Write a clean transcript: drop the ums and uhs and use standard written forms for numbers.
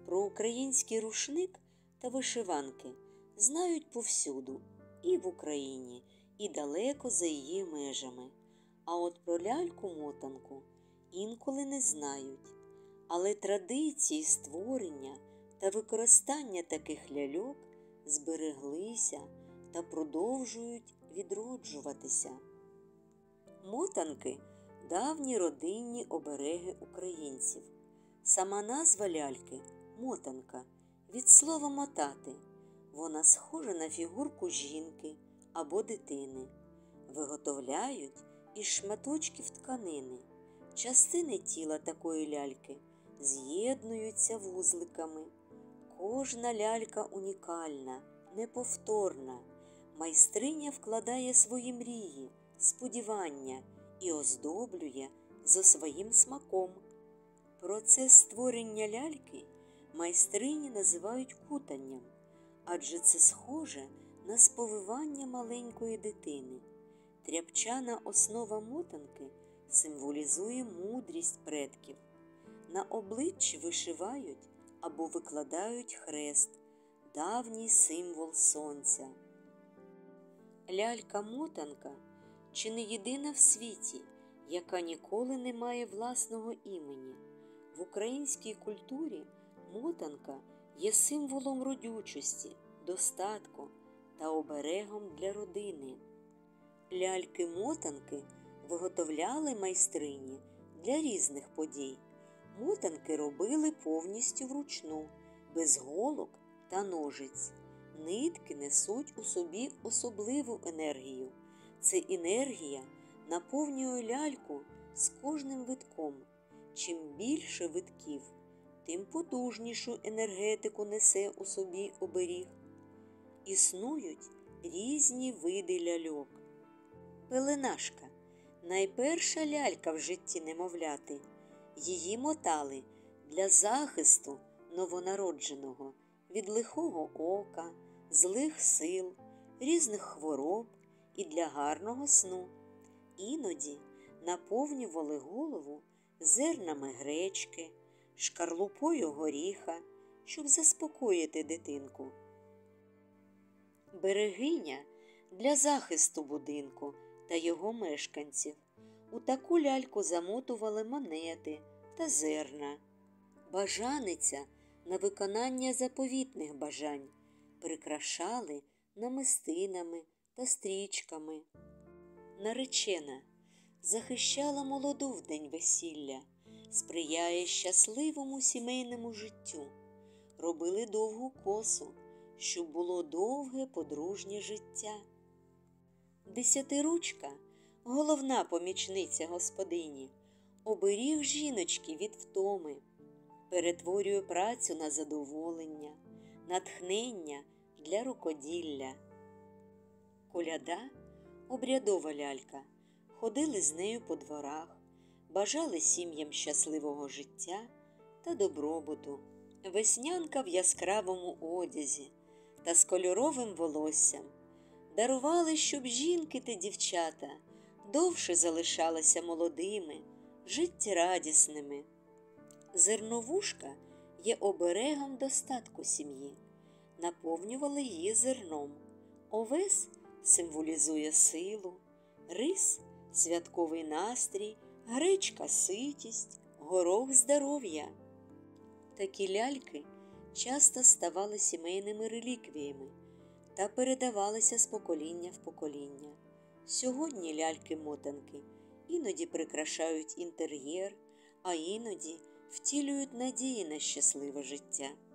Про український рушник та вишиванки знають повсюду, і в Україні, і далеко за її межами. А от про ляльку-мотанку інколи не знають. Але традиції створення та використання таких ляльок збереглися та продовжують відроджуватися. Мотанки – давні родинні обереги українців. Сама назва ляльки – мотанка, від слова мотати. Вона схожа на фігурку жінки або дитини. Виготовляють із шматочків тканини. Частини тіла такої ляльки з'єднуються вузликами. Кожна лялька унікальна, неповторна. Майстриня вкладає свої мрії, сподівання і оздоблює за своїм смаком. Процес створення ляльки майстрині називають кутанням, адже це схоже на сповивання маленької дитини. Тряпчана основа мотанки символізує мудрість предків. На обличчі вишивають або викладають хрест, давній символ сонця. Лялька-мотанка чи не єдина в світі, яка ніколи не має власного імені. В українській культурі мотанка є символом родючості, достатку та оберегом для родини. Ляльки-мотанки виготовляли майстрині для різних подій. Мотанки робили повністю вручну, без голок та ножиць. Нитки несуть у собі особливу енергію. Ця енергія наповнює ляльку з кожним витком. Чим більше витків, тим потужнішу енергетику несе у собі оберіг. Існують різні види ляльок. Пеленашка – найперша лялька в житті немовляти. Її мотали для захисту новонародженого від лихого ока, злих сил, різних хвороб і для гарного сну. Іноді наповнювали голову зернами гречки, шкарлупою горіха, щоб заспокоїти дитинку. Берегиня для захисту будинку та його мешканців. У таку ляльку замотували монети та зерна. Бажаниця на виконання заповітних бажань прикрашали намистинами та стрічками. Наречена захищала молоду в день весілля, сприяє щасливому сімейному життю. Робили довгу косу, щоб було довге подружнє життя. Десятиручка – головна помічниця господині, оберіг жіночки від втоми, перетворює працю на задоволення, натхнення для рукоділля. Коляда – обрядова лялька, ходили з нею по дворах, бажали сім'ям щасливого життя та добробуту. Веснянка в яскравому одязі та з кольоровим волоссям дарували, щоб жінки та дівчата довше залишалися молодими, життєрадісними. Зерновушка є оберегом достатку сім'ї, наповнювали її зерном. Овес символізує силу, рис – святковий настрій, гречка – ситість, горох – здоров'я. Такі ляльки часто ставали сімейними реліквіями та передавалися з покоління в покоління. Сьогодні ляльки-мотанки іноді прикрашають інтер'єр, а іноді втілюють надії на щасливе життя.